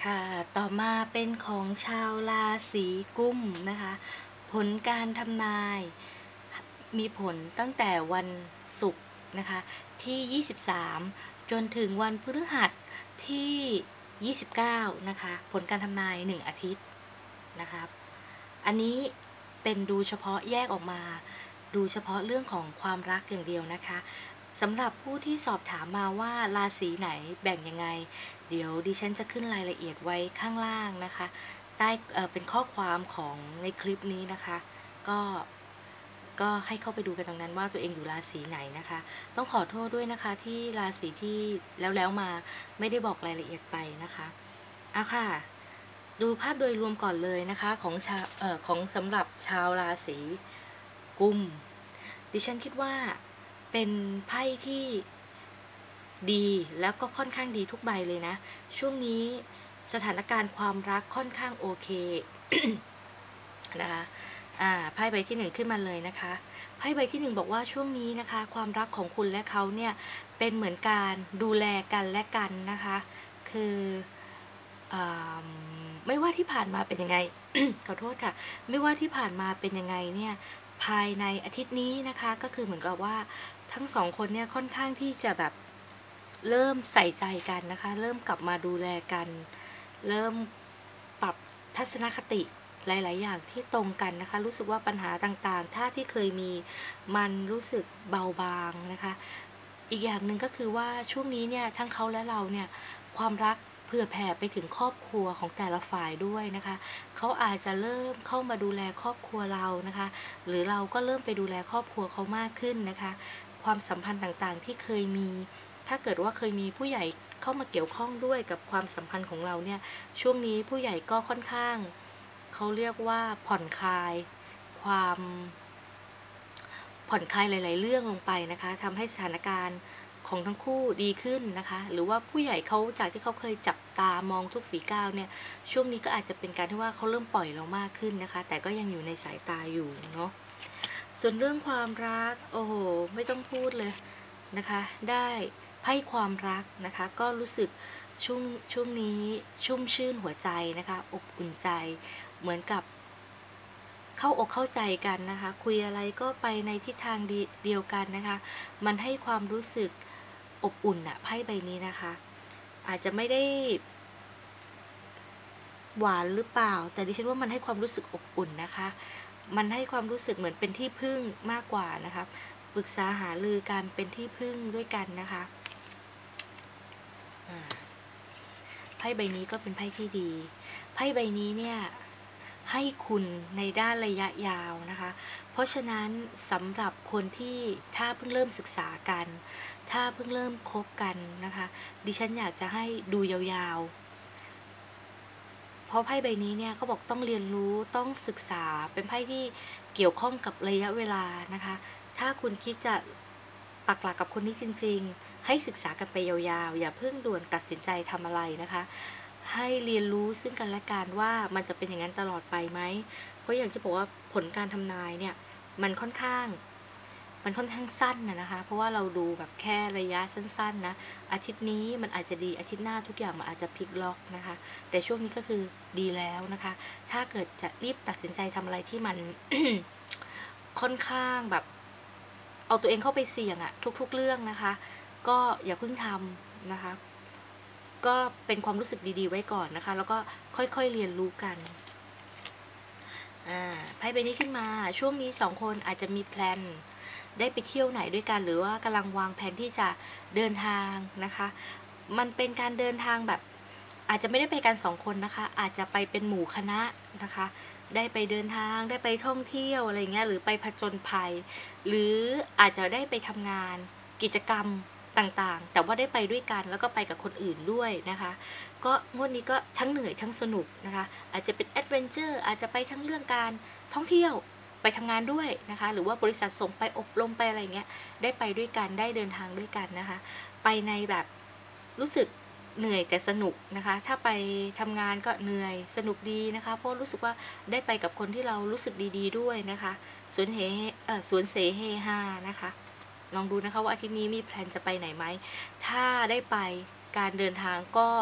ค่ะต่อมาเป็นของชาวราศีกุมนะคะผลการทำนายมีผลตั้งแต่วันศุกร์นะคะที่ 23 จนถึงวันพฤหัสที่ 29 นะคะผลการทำนาย 1 อาทิตย์นะครับอันนี้เป็นดูเฉพาะแยกออกมาดูเฉพาะเรื่องของความรักอย่างเดียวนะคะสำหรับผู้ที่สอบถามมาว่าราศีไหนแบ่งยังไงเดี๋ยวดิฉันจะขึ้นรายละเอียดไว้ข้างล่างนะคะใต้เป็นข้อความของในคลิปนี้นะคะก็ให้เข้าไปดูกันตรงนั้นว่าตัวเองอยู่ราศีไหนนะคะต้องขอโทษด้วยนะคะที่ราศีที่แล้วมาไม่ได้บอกรายละเอียดไปนะคะค่ะดูภาพโดยรวมก่อนเลยนะคะของสำหรับชาวราศีกุมดิฉันคิดว่าเป็นไพ่ที่ดีแล้วก็ค่อนข้างดีทุกใบเลยนะช่วงนี้สถานการณ์ความรักค่อนข้างโอเค นะคะไพ่ใบที่1ขึ้นมาเลยนะคะไพ่ใบที่1บอกว่าช่วงนี้นะคะความรักของคุณและเขาเนี่ยเป็นเหมือนการดูแลกันและกันนะคะคือไม่ว่าที่ผ่านมาเป็นยังไง ขอโทษค่ะไม่ว่าที่ผ่านมาเป็นยังไงเนี่ยภายในอาทิตย์นี้นะคะก็คือเหมือนกับว่าทั้งสองคนเนี่ยค่อนข้างที่จะแบบเริ่มใส่ใจกันนะคะเริ่มกลับมาดูแลกันเริ่มปรับทัศนคติหลายๆอย่างที่ตรงกันนะคะรู้สึกว่าปัญหาต่างๆถ้าที่เคยมีมันรู้สึกเบาบางนะคะอีกอย่างหนึ่งก็คือว่าช่วงนี้เนี่ยทั้งเขาและเราเนี่ยความรักเผื่อแผ่ไปถึงครอบครัวของแต่ละฝ่ายด้วยนะคะเขาอาจจะเริ่มเข้ามาดูแลครอบครัวเรานะคะหรือเราก็เริ่มไปดูแลครอบครัวเขามากขึ้นนะคะความสัมพันธ์ต่างๆที่เคยมีถ้าเกิดว่าเคยมีผู้ใหญ่เข้ามาเกี่ยวข้องด้วยกับความสัมพันธ์ของเราเนี่ยช่วงนี้ผู้ใหญ่ก็ค่อนข้างเขาเรียกว่าผ่อนคลายความผ่อนคลายหลายๆเรื่องลงไปนะคะทำให้สถานการณ์ของทั้งคู่ดีขึ้นนะคะหรือว่าผู้ใหญ่เขาจากที่เขาเคยจับตามองทุกฝีก้าวเนี่ยช่วงนี้ก็อาจจะเป็นการที่ว่าเขาเริ่มปล่อยเรามากขึ้นนะคะแต่ก็ยังอยู่ในสายตาอยู่เนาะส่วนเรื่องความรักโอ้โหไม่ต้องพูดเลยนะคะได้ไพ่ความรักนะคะก็รู้สึกช่วงนี้ชุ่มชื่นหัวใจนะคะอบอุ่นใจเหมือนกับเข้าอกเข้าใจกันนะคะคุยอะไรก็ไปในทิศทางเดียวกันนะคะมันให้ความรู้สึกอบอุ่นอะไพ่ใบนี้นะคะอาจจะไม่ได้หวานหรือเปล่าแต่ดิฉันว่ามันให้ความรู้สึกอบอุ่นนะคะมันให้ความรู้สึกเหมือนเป็นที่พึ่งมากกว่านะคะปรึกษาหารือกันเป็นที่พึ่งด้วยกันนะคะไพ่ใบนี้ก็เป็นไพ่ที่ดีไพ่ใบนี้เนี่ยให้คุณในด้านระยะยาวนะคะเพราะฉะนั้นสำหรับคนที่ถ้าเพิ่งเริ่มศึกษากันถ้าเพิ่งเริ่มคบกันนะคะดิฉันอยากจะให้ดูยาวๆเพราะไพ่ใบนี้เนี่ยเขาบอกต้องเรียนรู้ต้องศึกษาเป็นไพ่ที่เกี่ยวข้องกับระยะเวลานะคะถ้าคุณคิดจะปักหลักกับคนนี้จริงๆให้ศึกษากันไปยาวๆอย่าเพิ่งด่วนตัดสินใจทำอะไรนะคะให้เรียนรู้ซึ่งกันและกันว่ามันจะเป็นอย่างนั้นตลอดไปไหมเพราะอย่างที่บอกว่าผลการทำนายเนี่ยมันค่อนข้างสั้นนะคะเพราะว่าเราดูแบบแค่ระยะสั้นๆนะอาทิตย์นี้มันอาจจะดีอาทิตย์หน้าทุกอย่างมันอาจจะพลิกล็อกนะคะแต่ช่วงนี้ก็คือดีแล้วนะคะถ้าเกิดจะรีบตัดสินใจทำอะไรที่มัน ค่อนข้างแบบเอาตัวเองเข้าไปเสี่ยงอะทุกๆเรื่องนะคะก็อย่าเพิ่งทำนะคะก็เป็นความรู้สึกดีๆไว้ก่อนนะคะแล้วก็ค่อยๆเรียนรู้กันไพ่ใบนี้ขึ้นมาช่วงนี้2คนอาจจะมีแพลนได้ไปเที่ยวไหนด้วยกันหรือว่ากำลังวางแผนที่จะเดินทางนะคะมันเป็นการเดินทางแบบอาจจะไม่ได้ไปกัน2คนนะคะอาจจะไปเป็นหมู่คณะนะคะได้ไปเดินทางได้ไปท่องเที่ยวอะไรเงี้ยหรือไปผจญภัยหรืออาจจะได้ไปทำงานกิจกรรมต่างๆแต่ว่าได้ไปด้วยกันแล้วก็ไปกับคนอื่นด้วยนะคะก็งวดนี้ก็ทั้งเหนื่อยทั้งสนุกนะคะอาจจะเป็นแอดเวนเจอร์อาจจะไปทั้งเรื่องการท่องเที่ยวไปทำงานด้วยนะคะหรือว่าบริษัทส่งไปอบรมไปอะไรเงี้ยได้ไปด้วยกันได้เดินทางด้วยกันนะคะไปในแบบรู้สึกเหนื่อยแต่สนุกนะคะถ้าไปทำงานก็เหนื่อยสนุกดีนะคะเพราะรู้สึกว่าได้ไปกับคนที่เรารู้สึกดีๆด้วยนะคะสวนเสเฮฮานะคะลองดูนะคะว่าอาทิตย์นี้มีแพลนจะไปไหนไหมถ้าได้ไปการเดินทางก็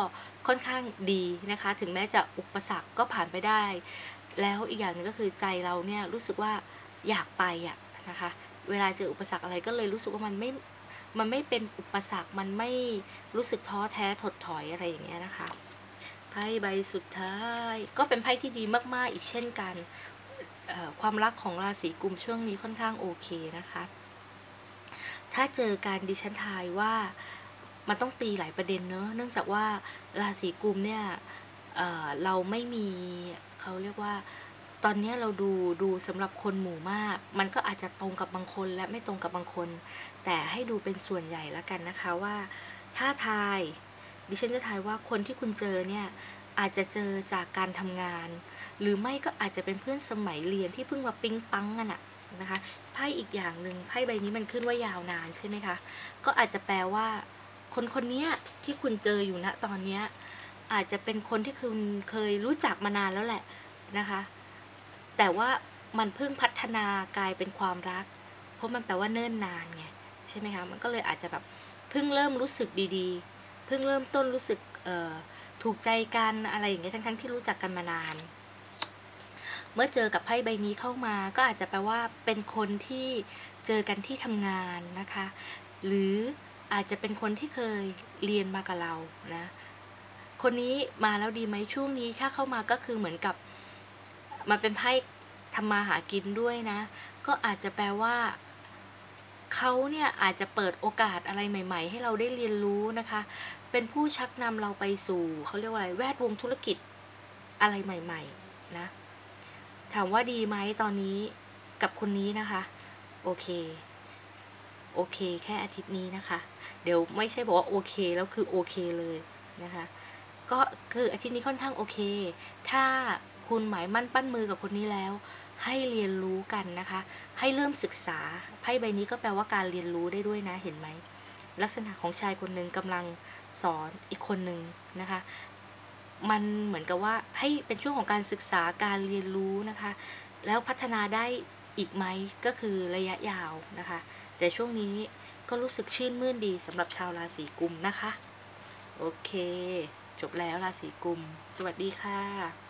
ค่อนข้างดีนะคะถึงแม้จะอุปสรรคก็ผ่านไปได้แล้วอีกอย่างหนึ่งก็คือใจเราเนี่ยรู้สึกว่าอยากไปอะนะคะเวลาเจออุปสรรคอะไรก็เลยรู้สึกว่ามันไม่เป็นอุปสรรคมันไม่รู้สึกท้อแท้ถดถอยอะไรอย่างเงี้ยนะคะไพ่ใบสุดท้ายก็เป็นไพ่ที่ดีมากๆอีกเช่นกันความรักของราศีกุมช่วงนี้ค่อนข้างโอเคนะคะถ้าเจอการดิฉันทายว่ามันต้องตีหลายประเด็นเนอะเนื่องจากว่าราศีกุมเนี่ยเราไม่มีเขาเรียกว่าตอนนี้เราดูสำหรับคนหมู่มากมันก็อาจจะตรงกับบางคนและไม่ตรงกับบางคนแต่ให้ดูเป็นส่วนใหญ่แล้วกันนะคะว่าถ้าทายดิฉันจะทายว่าคนที่คุณเจอเนี่ยอาจจะเจอจากการทำงานหรือไม่ก็อาจจะเป็นเพื่อนสมัยเรียนที่เพิ่งมาปิ๊งปังกันอะนะคะไพ่อีกอย่างหนึ่งไพ่ใบนี้มันขึ้นว่ายาวนานใช่ไหมคะก็อาจจะแปลว่าคนคนนี้ที่คุณเจออยู่ณตอนนี้อาจจะเป็นคนที่คุณเคยรู้จักมานานแล้วแหละนะคะแต่ว่ามันเพิ่งพัฒนากลายเป็นความรักเพราะมันแปลว่าเนิ่นนานไงใช่ไหมคะมันก็เลยอาจจะแบบเพิ่งเริ่มรู้สึกดีๆเพิ่งเริ่มต้นรู้สึกถูกใจกันอะไรอย่างเงี้ยทั้งที่รู้จักกันมานานเมื่อเจอกับไพ่ใบนี้เข้ามาก็อาจจะแปลว่าเป็นคนที่เจอกันที่ทำงานนะคะหรืออาจจะเป็นคนที่เคยเรียนมากับเรานะคนนี้มาแล้วดีไหมช่วงนี้ถ้าเข้ามาก็คือเหมือนกับมันเป็นไพ่ทำมาหากินด้วยนะก็อาจจะแปลว่าเขาเนี่ยอาจจะเปิดโอกาสอะไรใหม่ๆให้เราได้เรียนรู้นะคะเป็นผู้ชักนำเราไปสู่เขาเรียกว่าอะไรแวดวงธุรกิจอะไรใหม่ๆนะถามว่าดีไหมตอนนี้กับคนนี้นะคะโอเคโอเคแค่อาทิตย์นี้นะคะเดี๋ยวไม่ใช่บอกว่าโอเคแล้วคือโอเคเลยนะคะก็คืออาทิตย์นี้ค่อนข้างโอเคถ้าคุณหมายมั่นปั้นมือกับคนนี้แล้วให้เรียนรู้กันนะคะให้เริ่มศึกษาไพ่ใบนี้ก็แปลว่าการเรียนรู้ได้ด้วยนะเห็นไหมลักษณะของชายคนหนึ่งกำลังสอนอีกคนหนึ่งนะคะมันเหมือนกับว่าให้เป็นช่วงของการศึกษาการเรียนรู้นะคะแล้วพัฒนาได้อีกไหมก็คือระยะยาวนะคะแต่ช่วงนี้ก็รู้สึกชื่นมื่นดีสำหรับชาวราศีกุมนะคะโอเคจบแล้วราศีกุมสวัสดีค่ะ